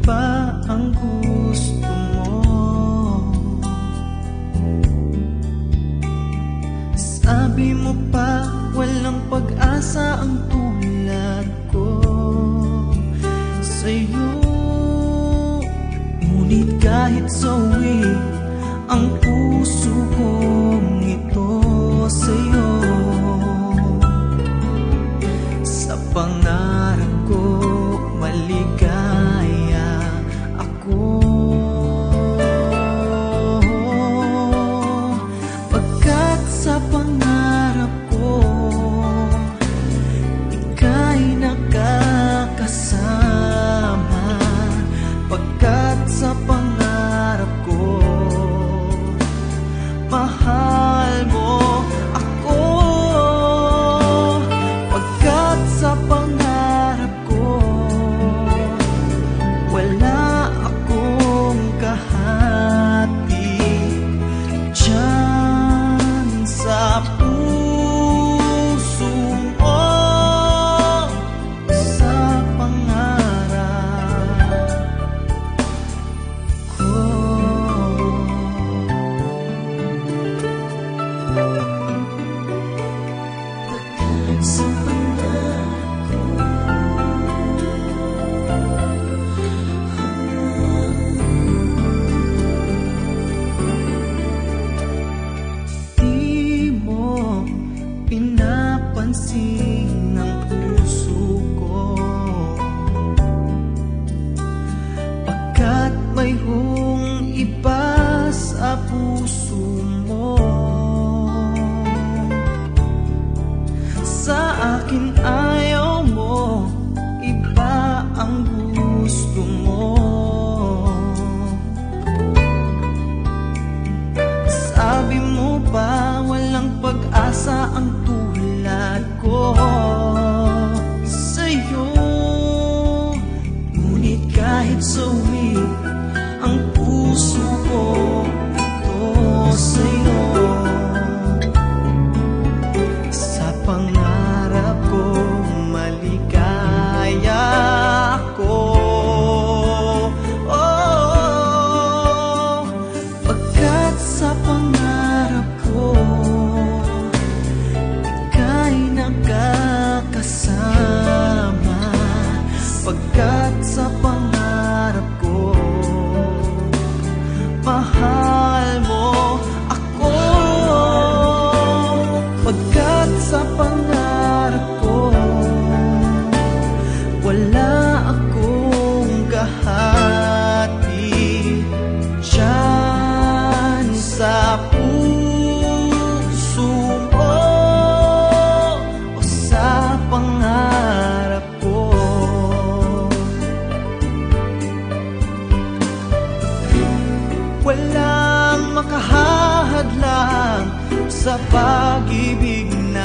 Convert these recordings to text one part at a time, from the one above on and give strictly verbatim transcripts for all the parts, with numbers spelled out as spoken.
ba ang gusto mo? Sabi mo pa walang pag-asa ang tulad ko sa'yo. Ngunit kahit sawi ang puso kong ito sa'yo, sa pangarap ko maligaya ako. Pagkat sa pangarap ko ika'y nakakasama. Pagkat sa pangarap ko mahal mo ako. Pagkat sa pangarap ko wala akong kahati diyan sa puso mo, sa pangarap ko. Sa pangarap ko, di mo pinapansin ang puso ko. Pagkat mayroong iba sa puso mo, sa akin ayaw mo, iba ang gusto mo. Sabi mo pa walang pag-asa ang tulad ko sa'yo. Ngunit kahit sawi ang puso ko ito sa'yo, sa pangarap ko maligaya ako. Oh, pagkat sa pangarap ko ika'y nakakasama. Pagkat sa pangarap ko mahal mo ako. Pagkat sa pangarap ko wala akong kahati diyan sa puso mo o sa pangarap ko. Walang makahahadlang sa pag-ibig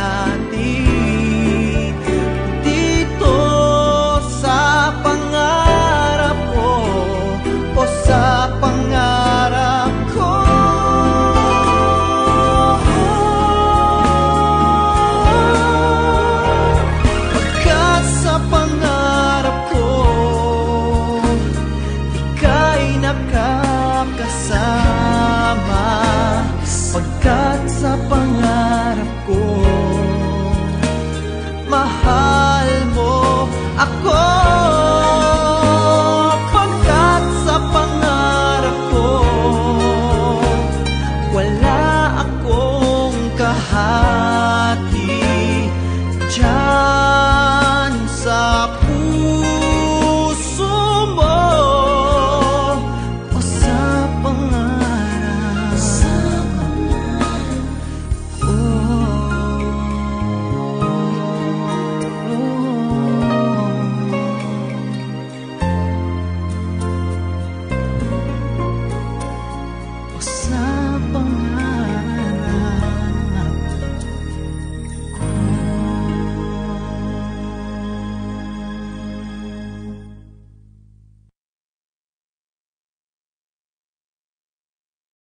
natin dito sa pangarap ko o sa pangarap ko. Pagkat sa pangarap ko ika'y nakakasama. Pagkat sa pangarap ko mahal mo ako. Pagkat sa pangarap ko wala akong kahati diyan